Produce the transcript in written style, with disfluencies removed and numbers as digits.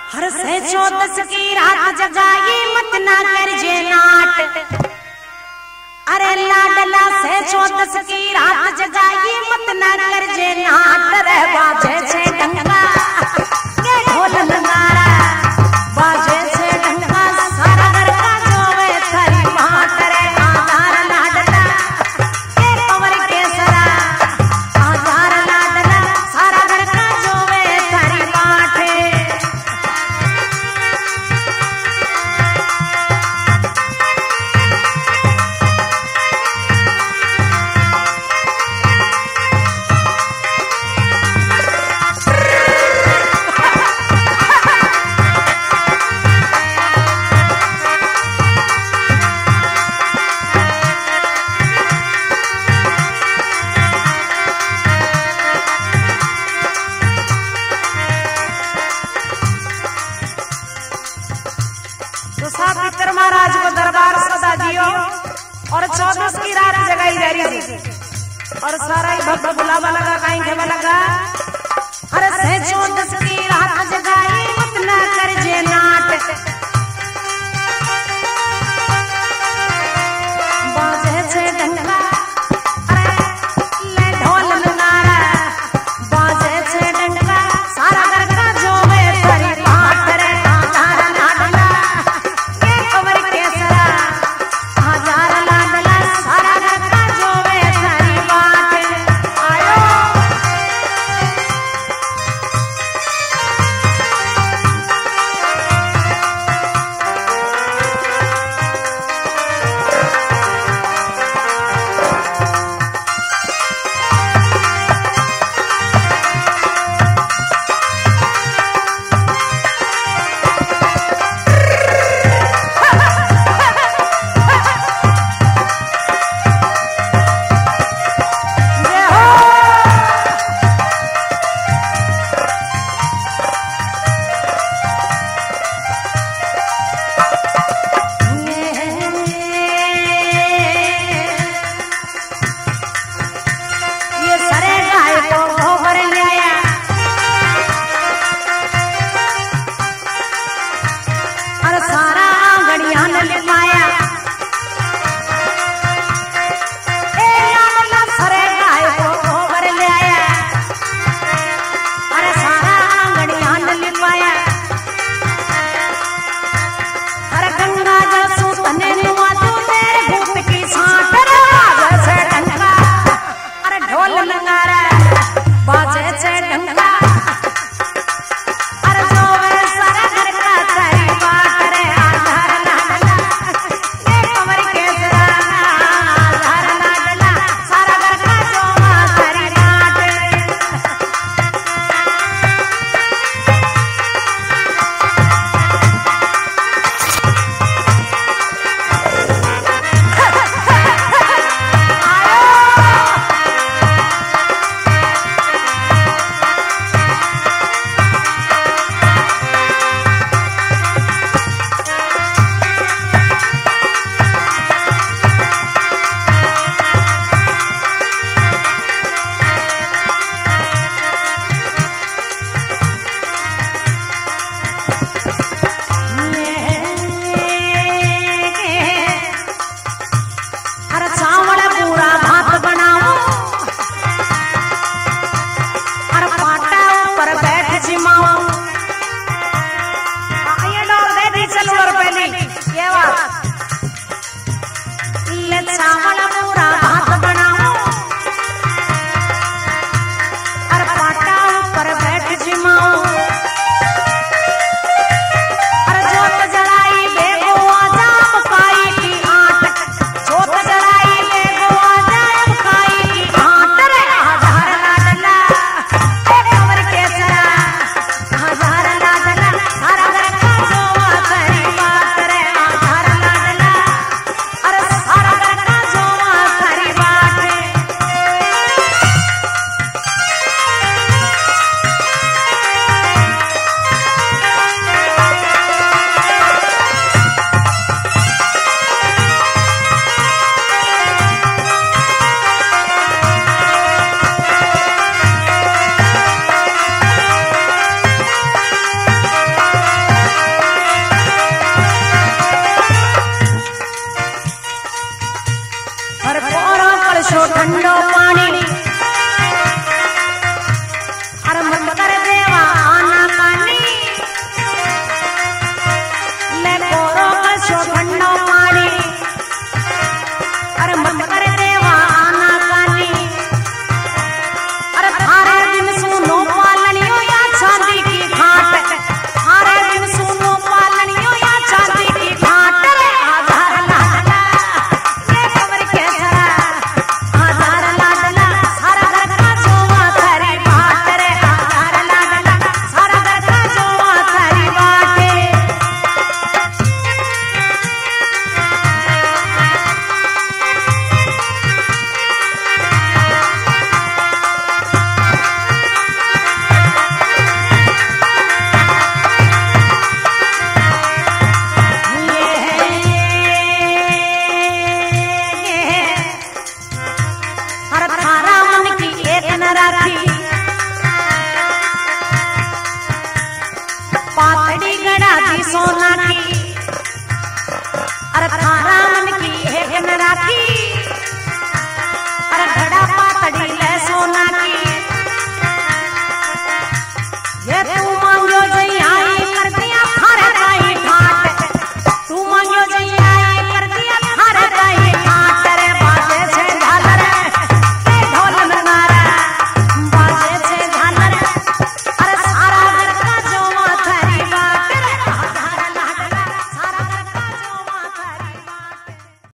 हर से चौदस की रात जगाई मत ना कर जे नाट। अरे लाडला से चौदस की रात जगाई मत ना कर जे नाट। रे बाजे से डंगा के ढोल नगारा बाजे से डंगा सारा घर का जोवे थारी माट। रे आधार लाडला के पवर के सरा आधार लाडला सारा घर का जोवे थारी माट। पितर महाराज को दरबार सदा दियो और चौदस की रात जगाई जा रही थी और सारा ही भक्त बुलावा लगा कहीं खेवा लगा। अरे से चौदस की रात जगाई मत ना कर जे नाट। बाजे से डंगा अरे ले ढोल नगारा बाजे से डंगा सारा घर का जोवे थारी बाट। रे आधार लाडला कवर के सरा आधार लाडला सारा घर का जोवे थारी बाट। आयो सोना